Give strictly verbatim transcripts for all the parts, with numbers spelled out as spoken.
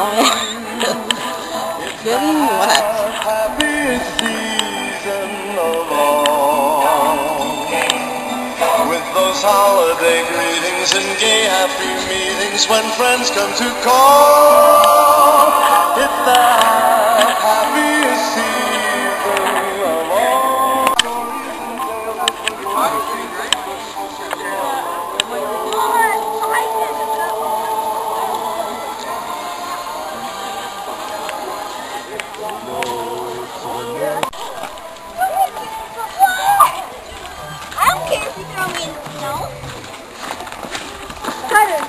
now. Getting wet. Happiest season of all. With those holiday greetings and gay happy meetings when friends come to call. It's the happiest season of all. I don't care if you throw me in the snow. Cutter.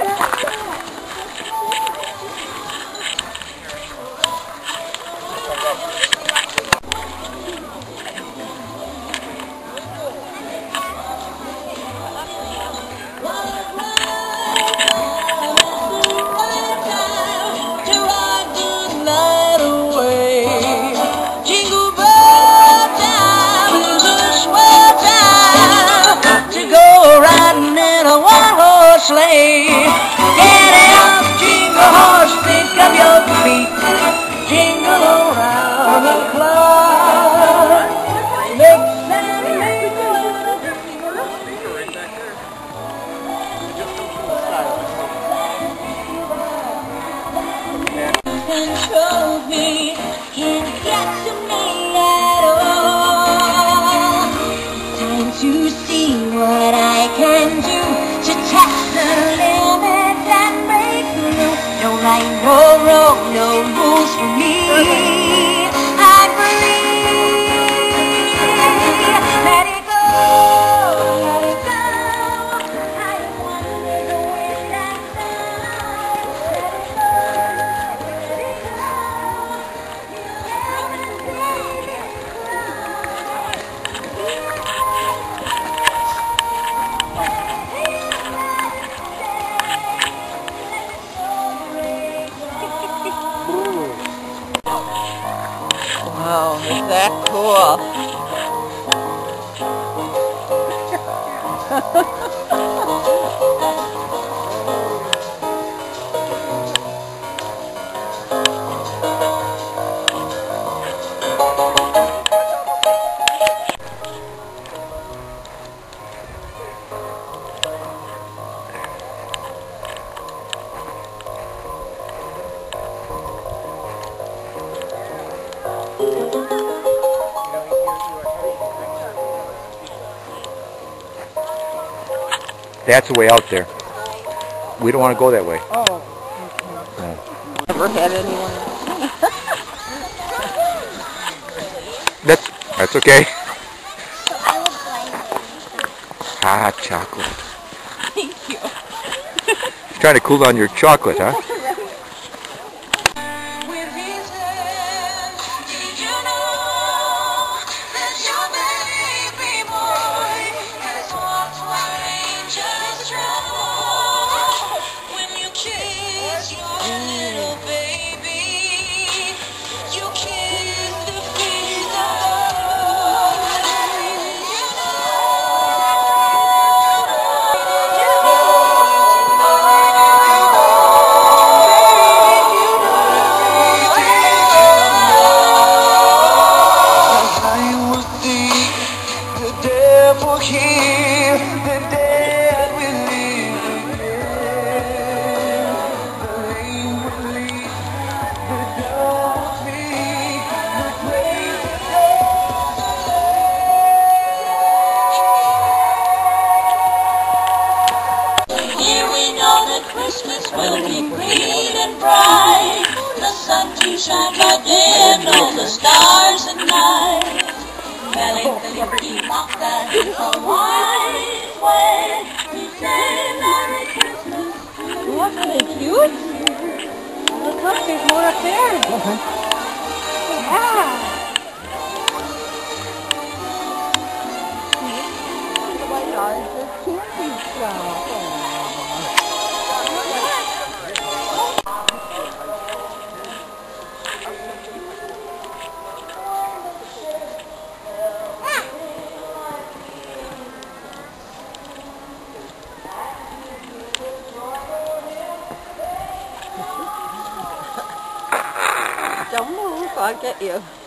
Sleigh. Get out, jingle horse, pick up your feet, jingle around the clock. Make Santa control me, can't get to me at all. Time to see what I can do to test the limits and break the rules. No right, no wrong, no rules for me. I'm free. Let it go, let it go. I don't want to live the wind and sound. Let it go, let it go. You never see it Wow, is that cool? That's the way out there. We don't want to go that way. Oh. No. Never had anyone. That's that's okay. Hot chocolate. Thank you. Trying to cool down your chocolate, huh? Christmas will be green and bright. The sun to shine by day and all the stars at night. Belly, belly, lock that is a wise way. We say Merry Christmas. Wasn't it cute? Look up, there's more up there. Yeah. The white eyes, there's candy stuff. Don't move, I'll get you.